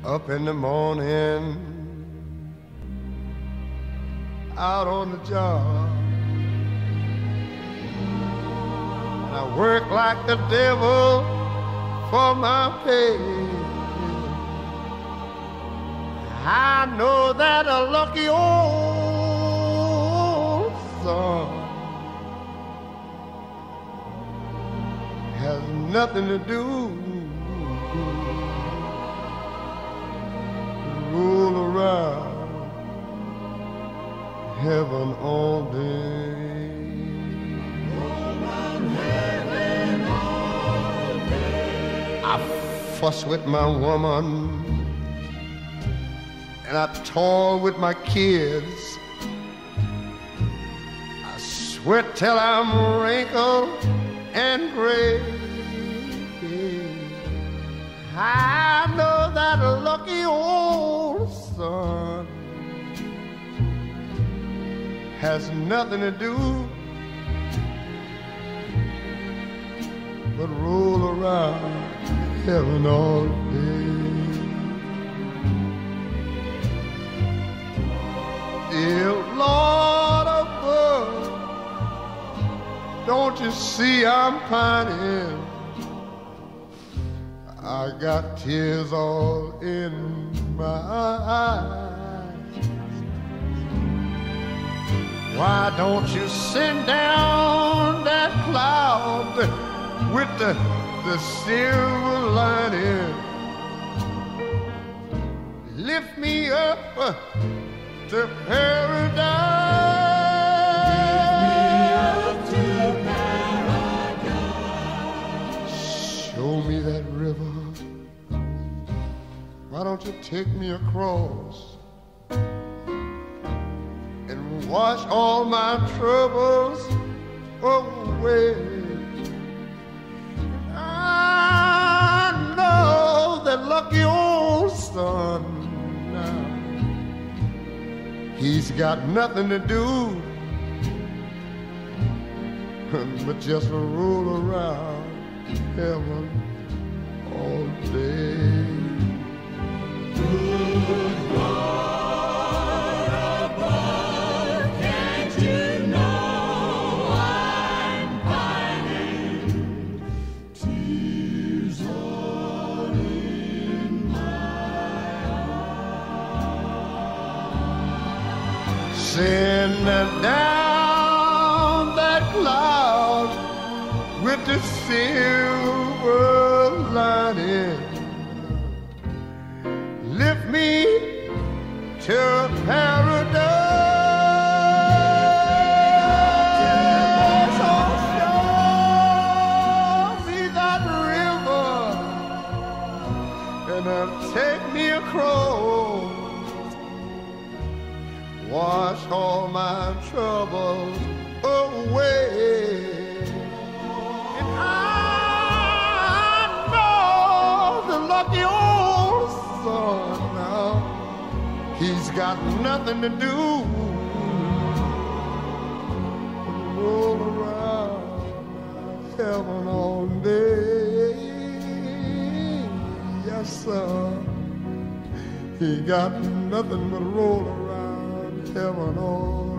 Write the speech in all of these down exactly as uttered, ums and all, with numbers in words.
Up in the morning, out on the job, and I work like the devil for my pay. I know that a lucky old son has nothing to do to roll around heaven all day. Roll around heaven all day. I fuss with my woman and I toil with my kids. I sweat till I'm wrinkled and gray. I know that a lucky old son has nothing to do but roll around heaven all day. Dear Lord above, don't you see I'm pining? I got tears all in my eyes. Why don't you send down that cloud with the, the silver lining? Lift me up to paradise. Lift me up to paradise. Show me that river. Why don't you take me across and wash all my troubles away? I know that lucky old son now, he's got nothing to do but just roll around heaven all day. Good God above, can't you know I'm pining? Tears all in my eyes. Send down that cloud with the silver lining. Lift me to paradise. Oh, show me that river and uh, take me across. Wash all my troubles away. And I know the lucky old son now, he's got nothing to do but roll around heaven all day. Yes, sir, he got nothing but roll around heaven all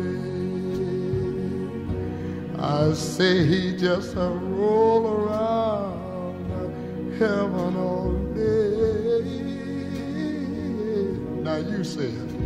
day. I say he just a roll around heaven all day. Now you say it.